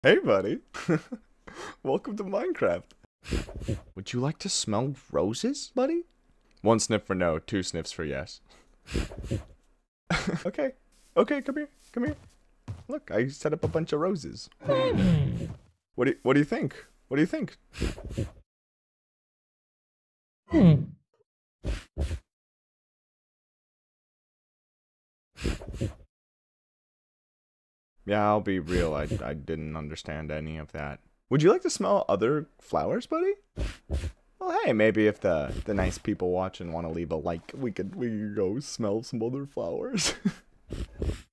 Hey, buddy. Welcome to Minecraft. Would you like to smell roses, buddy? One sniff for no, two sniffs for yes. Okay. Okay, come here. Come here. Look, I set up a bunch of roses. What do you think? What do you think? Yeah, I'll be real. I didn't understand any of that. Would you like to smell other flowers, buddy? Well, hey, maybe if the nice people watching want to leave a like, we could go smell some other flowers.